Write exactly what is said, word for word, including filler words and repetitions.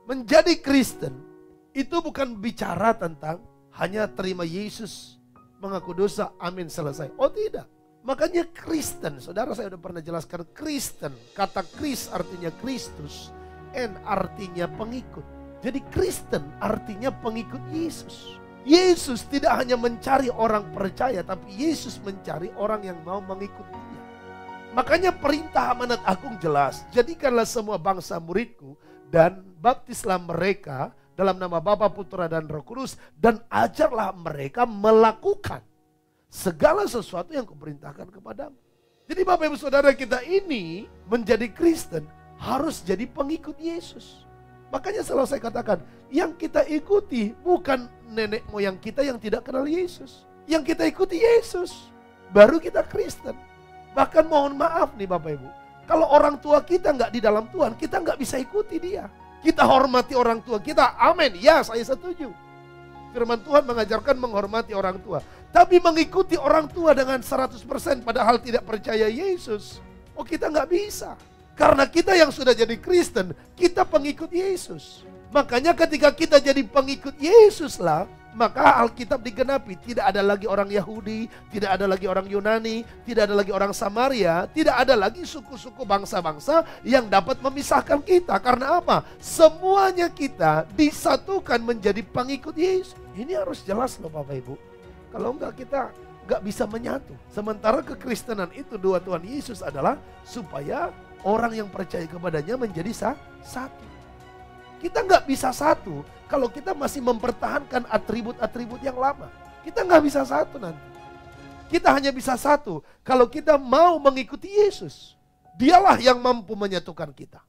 Menjadi Kristen itu bukan bicara tentang hanya terima Yesus, mengaku dosa, amin, selesai. Oh tidak. Makanya Kristen, saudara saya sudah pernah jelaskan Kristen. Kata Kris artinya Kristus, N artinya pengikut. Jadi Kristen artinya pengikut Yesus. Yesus tidak hanya mencari orang percaya, tapi Yesus mencari orang yang mau mengikut Dia. Makanya perintah amanat agung jelas, jadikanlah semua bangsa muridku dan baptislah mereka dalam nama Bapa, Putra dan Roh Kudus, dan ajarlah mereka melakukan segala sesuatu yang kuperintahkan kepadamu. Jadi Bapak Ibu Saudara, kita ini menjadi Kristen harus jadi pengikut Yesus. Makanya selalu saya katakan, yang kita ikuti bukan nenek moyang kita yang tidak kenal Yesus. Yang kita ikuti Yesus, baru kita Kristen. Bahkan mohon maaf nih Bapak Ibu, kalau orang tua kita nggak di dalam Tuhan, kita nggak bisa ikuti dia. Kita hormati orang tua kita, amin, ya saya setuju. Firman Tuhan mengajarkan menghormati orang tua. Tapi mengikuti orang tua dengan seratus persen padahal tidak percaya Yesus, oh kita nggak bisa. Karena kita yang sudah jadi Kristen, kita pengikut Yesus. Makanya ketika kita jadi pengikut Yesus lah, maka Alkitab digenapi. Tidak ada lagi orang Yahudi, tidak ada lagi orang Yunani, tidak ada lagi orang Samaria, tidak ada lagi suku-suku bangsa-bangsa yang dapat memisahkan kita. Karena apa? Semuanya kita disatukan menjadi pengikut Yesus. Ini harus jelas loh Bapak Ibu. Kalau enggak kita enggak bisa menyatu. Sementara kekristenan itu dua Tuhan Yesus adalah supaya orang yang percaya kepadanya menjadi satu. Kita nggak bisa satu kalau kita masih mempertahankan atribut-atribut yang lama. Kita nggak bisa satu nanti. Kita hanya bisa satu kalau kita mau mengikuti Yesus. Dialah yang mampu menyatukan kita.